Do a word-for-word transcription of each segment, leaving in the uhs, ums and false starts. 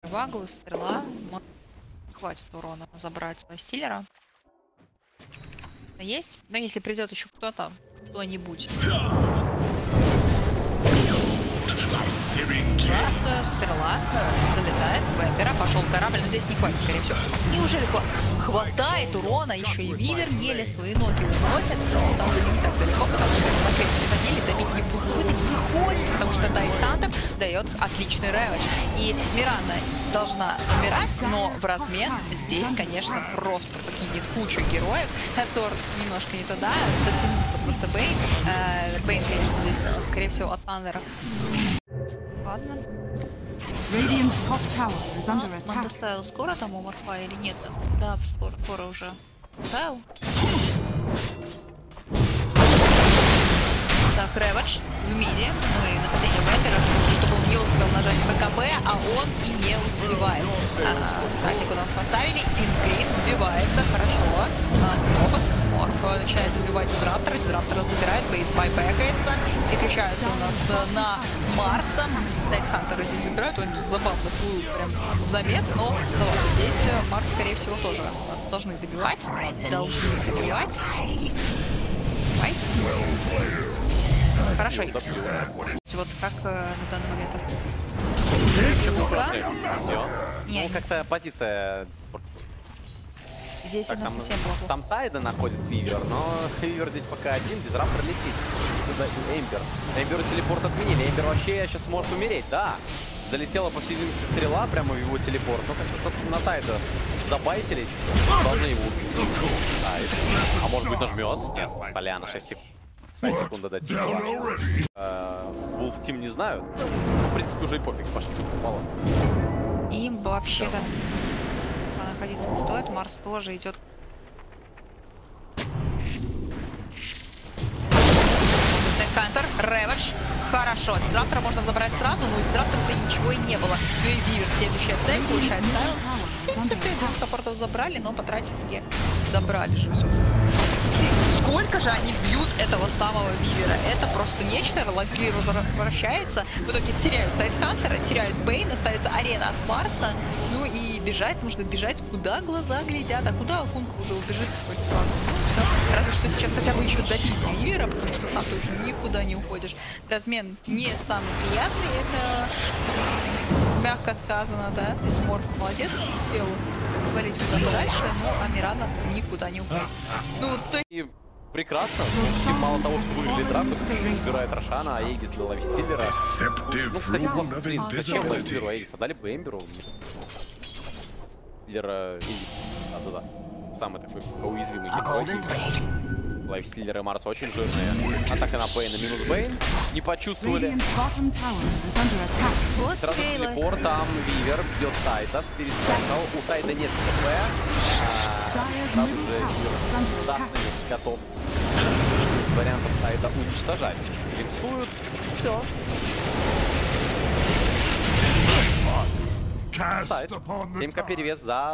Вагу, стрела. Хватит урона забрать стиллера. Есть. Но если придет еще кто-то, кто-нибудь. Сейчас э, стрела залетает в Эмбера, пошел корабль, но здесь не хватит, скорее всего. Неужели хватает урона, еще и Вивер еле свои ноги уносит. На самом деле не так далеко, потому что на фейс присадили, добить не выходит, выходит, потому что Тайтхантер дает отличный рэвидж. И Миранда должна умирать, но в размен здесь, конечно, просто покинет кучу героев. Тор немножко не туда, дотянулся просто Бейн. Э, Бейн, конечно, здесь, он, скорее всего, от Панлера. Ладно. Он доставил скоро там у Морфа или нет? Да, скоро, скоро уже. Доставил. Так, рэвидж в миде. Ну и нападение Вэмпера, чтобы он не успел нажать БКБ, а он и не успевает. А, статик у нас поставили. Пинскрипт сбивается, хорошо. Фокус. Морф начинает сбивать Дизраптора. Дизраптора забирает, Бейт байбекается. Переключаются у нас на Марса. Тайтхантера здесь забирают. Он забавно плыл прям замес, но ну, ладно, здесь Марс, скорее всего, тоже должны добивать. Должны добивать. Давай. Хорошо. Вот как э, на данный момент Ну, как-то позиция. Здесь так, у нас там, совсем плохо. Там Тайда находит Вивер, но Вивер здесь пока один, Дизраптор летит. Сюда и Эмбер. Эмберу телепорт отменили. Эмбер вообще сейчас может умереть, да. Залетела, по всей видимости, стрела прямо в его телепорт. Но как-то на Тайда забайтились. Должны его убить. Тайд. А может быть нажмет? Нет, поляна, шесть секунд. Секунда до типа. Wolf Team не знают. Ну, в принципе, уже и пофиг, пошли. Мало. Им вообще-то находиться не стоит. Марс тоже идет. Кантер, рэвидж. Хорошо. Дизраптора можно забрать сразу, но у Дизраптора-то ничего и не было. Ну и Вивер, следующая цель, получает Сайленс. В принципе, двух саппортов забрали, но потратили. Забрали же все. Сколько же они бьют этого самого Вивера? Это просто нечто. Лайфстилер возвращается. В итоге теряют Тайтхантера, теряют Бейна, ставится арена от Марса. Ну и бежать, нужно бежать, куда глаза глядят. А куда Акунка уже убежит? Ну, все. Разве что сейчас хотя бы еще добить Вивера, потому что сам ты уже никуда не уходишь. Размен не самый приятный. Это мягко сказано, да? То есть Морф молодец, успел свалить куда-то дальше, но а Миранда никуда не уходит. Ну, то есть... Прекрасно. Ну, мало того, что выиграли драку, забирает Рошана, а Эгис для Лайфстиллера. Ну, кстати, в принципе, зачем Лайфстиллеру Эгиса? Дали бы Эмберу. Стиллера Эгис. Да-да-да. Самый такой уязвимый герой. Лайфстиллеры Марса очень жирные. Атака на Бейна минус Бейн. Не почувствовали. Сразу телепорт, там Вивер бьет Тайда. Спирит Сайкл. У Тайда нет ХП. Сразу же Вивер готов с вариантом Тайда уничтожать. Лексуют. Все. Тайд. семь ка перевес за...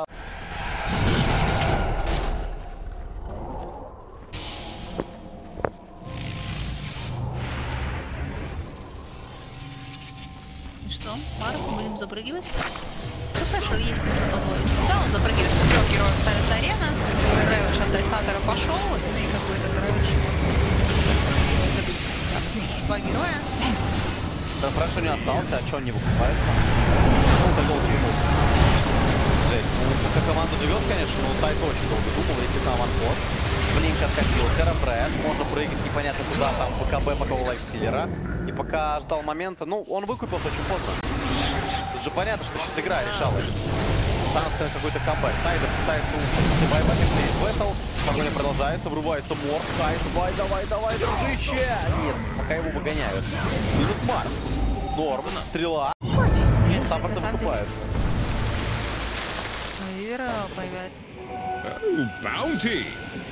Что? Марс, будем запрыгивать? Хорошо, если можно позволить. Да, он запрыгивает. Трех героев ставится арена. Рэвидж от Тайтхантера пошел. Ну и какой-то Рэвидж. Забыть. Два героя. Да, хорошо не остался, а что он не выкупается? Ну, это долго думал. Жесть. Ну, пока команда живет, конечно, но Тайт очень долго думал. Летит на аванпост. Блинк откатился, рефреш. Можно прыгать непонятно куда, там БКБ пока у Лайфстиллера. И пока ждал момента, ну, он выкупился очень поздно. Тут же понятно, что сейчас игра решалась. Станция какой-то камбэк. Тайда пытается уйти. Байбэк, стоит Весел. Погоня продолжается, врубается Морф. Тайд, давай, давай, давай, дружище! Нет, пока его выгоняют. Минус Марс. Норм, стрела. Нет, саппорт выкупается. Вивера появляется. Баунти!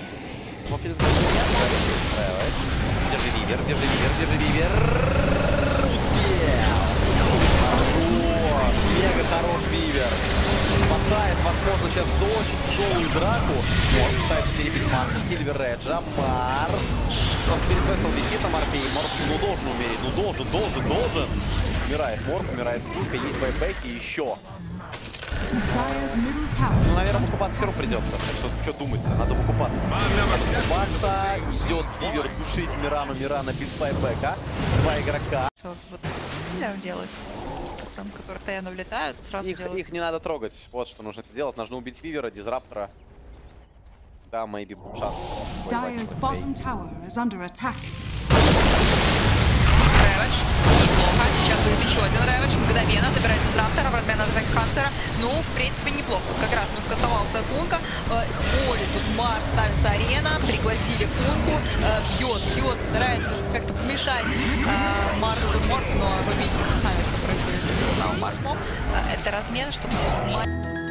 Держи Вивер, держи Вивер, держи Вивер. Успел! Хорош, мега хорош Вивер. Спасает, возможно, сейчас очень тяжелую драку. Морф пытается перебить Марса, Сильвер Реджа. Марс. Он перед Весел висит на Морфе. Морф, ну, должен умереть. Ну, должен, должен, должен. Умирает Морф, умирает Кулька. Есть байбеки еще. Dire's middle tower. Ну, наверное, выкупаться все равно придется. Так что, что думать-то? Надо выкупаться. Надо выкупаться. Идет Вивер душить Мирану. Мирана без байбека. Два игрока. Что вот Вивер делать? Сам, которые постоянно влетают, сразу Их, делают. их не надо трогать. Вот что нужно делать. Нужно убить Вивера, Дизраптора. Да, maybe шанс. Dire's bottom tower is under attack. Рэвидж. Неплохо. Сейчас будет еще один Рэвидж. Мгновенно забирает Дизраптора, в размен от Хантера. Ну, в принципе, неплохо. Тут как раз раскастовался Кунка. Холи тут Марс, ставится арена. Пригласили Кунку. Э, бьет, бьет, старается как-то помешать э, Марсу Морт. Но вы видите сами, что происходит с этим самым Марсом. Э, это размен, чтобы...